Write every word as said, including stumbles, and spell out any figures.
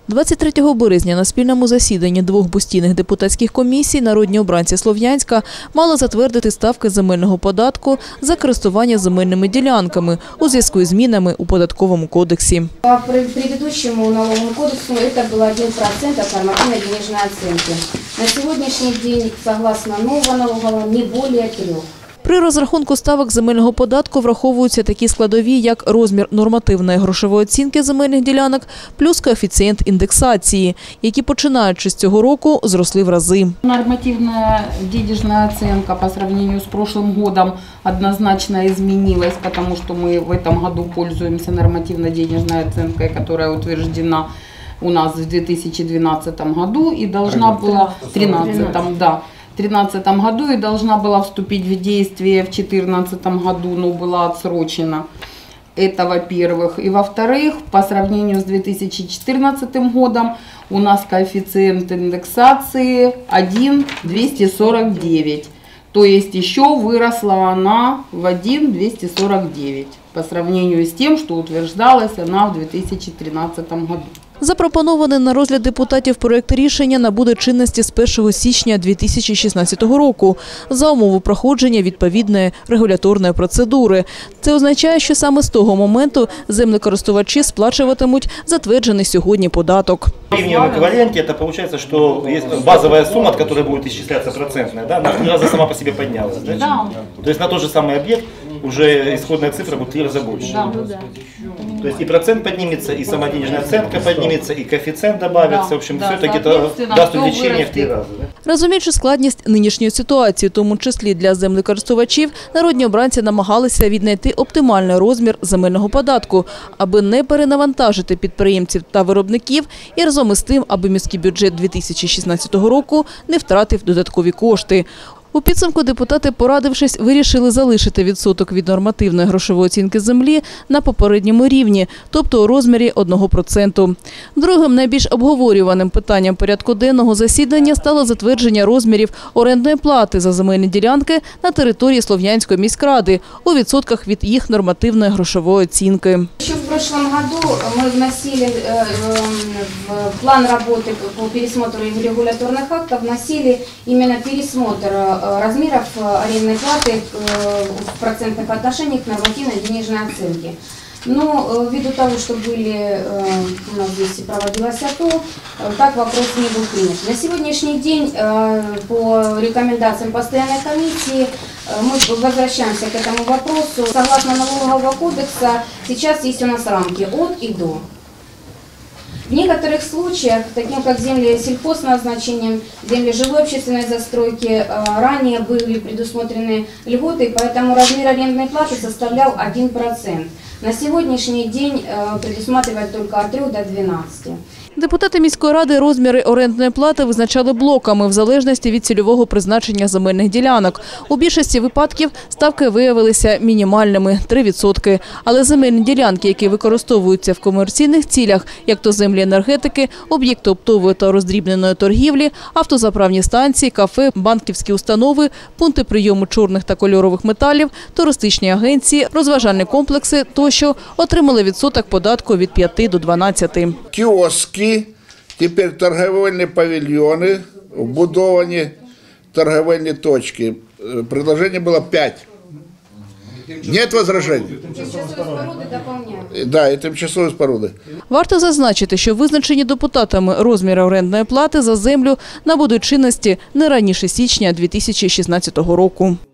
двадцять третього березня на спільному засіданні двох постійних депутатських комісій народні обранці Слов'янська мали затвердити ставки земельного податку за користування земельними ділянками у зв'язку із змінами у податковому кодексі. По предыдущему налоговому кодексу это было один процент от нормативно-денежной оценки. На сегодняшний день, согласно нового налогового, не более трех. При розрахунку ставок земельного податку враховуються такі складові, як розмір нормативної грошової оцінки земельних ділянок плюс коефіцієнт індексації, які, починаючи з цього року, зросли в рази. Нормативная денежная оценка по сравнению с прошлым годом однозначно изменилась, потому что мы в этом году пользуемся нормативно-денежной оценкой, которая утверждена у нас в две тысячи двенадцатом году и должна была в две тысячи тринадцатом, да. В две тысячи тринадцатом году и должна была вступить в действие в две тысячи четырнадцатом году, но была отсрочена. Это во-первых. И во-вторых, по сравнению с две тысячи четырнадцатым годом у нас коэффициент индексации один двести сорок девять. То есть еще выросла она в один двести сорок девять по сравнению с тем, что утверждалась она в две тысячи тринадцатом году. Запропонований на розгляд депутатів проєкт рішення набуде чинності з першого січня дві тисячі шістнадцятого року за умови проходження відповідної регуляторної процедури. Це означає, що саме з того моменту землекористувачі сплачуватимуть затверджений сьогодні податок. В гривневом эквиваленте это получается, что базовая сумма, от которой будет исчисляться процентная, да, на три раза сама по себе поднялась. Да? Да. То есть на тот же самый объект уже исходная цифра будет в три раза больше. Да. То есть и процент поднимется, и сама денежная оценка поднимется, и коэффициент добавится. Да. В общем, Да. все это где-то даст увеличение в три раза. Да? Розуміючи складність нинішньої ситуації, в тому числі для землекористувачів, народні обранці намагалися віднайти оптимальний розмір земельного податку, аби не перенавантажити підприємців та виробників і разом із тим, аби міський бюджет дві тисячі шістнадцятого року не втратив додаткові кошти. У підсумку депутати, порадившись, вирішили залишити відсоток від нормативної грошової оцінки землі на попередньому рівні, тобто у розмірі одного проценту. Другим найбільш обговорюваним питанням порядку денного засідання стало затвердження розмірів орендної плати за земельні ділянки на території Слов'янської міськради у відсотках від їх нормативної грошової оцінки. Еще в прошлом году мы вносили э, в план работы по пересмотру регуляторных актов, вносили именно пересмотр размеров арендной платы в процентных отношениях к нормативной денежной оценке. Но ввиду того, что были, у нас здесь проводилось АТО, так вопрос не был принят. На сегодняшний день по рекомендациям постоянной комиссии мы возвращаемся к этому вопросу. Согласно налогового кодекса сейчас есть у нас рамки от и до. В некоторых случаях, таким как земли сельхозназначением, земли жилой общественной застройки, ранее были предусмотрены льготы, поэтому размер арендной платы составлял один процент. На сегодняшний день предусматривает только от трёх до двенадцати. Депутати міської ради розміри орендної плати визначали блоками в залежності від цільового призначення земельних ділянок. У більшості випадків ставки виявилися мінімальними – три відсотки. Але земельні ділянки, які використовуються в комерційних цілях, як то землі енергетики, об'єкти оптової та роздрібненої торгівлі, автозаправні станції, кафе, банківські установи, пункти прийому чорних та кольорових металів, туристичні агенції, розважальні комплекси тощо отримали відсоток податку від п'яти до дванадцяти. Кіоски. Тепер торговельні павільйони, вбудовані торговельні точки. Предложение было пять. Нет возражений? Тимчасові споруди доповняють. Да, і тимчасові споруди. Варто зазначити, що визначені депутатами розміри орендної плати за землю набудуть чинності не раніше січня дві тисячі шістнадцятого року.